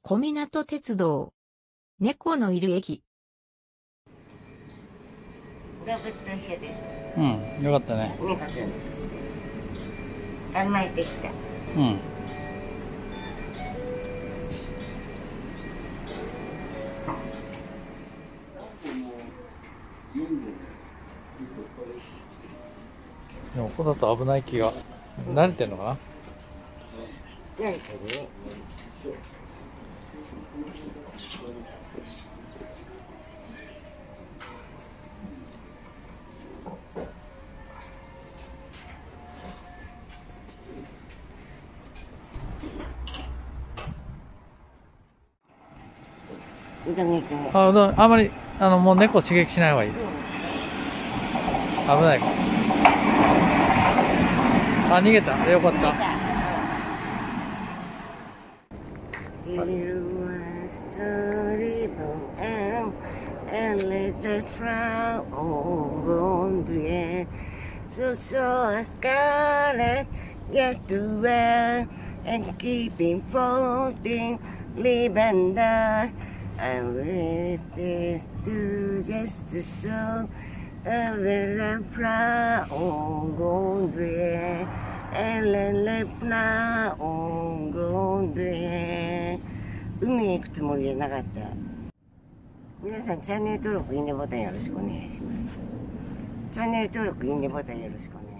小湊鉄道。猫のいる駅。 動物と一緒です。 うん、よかったね。 猫くん。甘えてきた。 うん。でもここだと危ない気が。慣れてんのかな。 慣れてるね。うどん行くね。 あ、あんまり、もう猫刺激しない方がいい。危ないから。あ、逃げた。よかった。 So a scarlet just to wear and keeping floating, live and die. I'm ready to just to show a little flower on golden, a little flower on golden. 海へ行くつもりじゃなかった。皆さんチャンネル登録、いいねボタンよろしくお願いします。チャンネル登録、いいねボタンよろしくお願いします。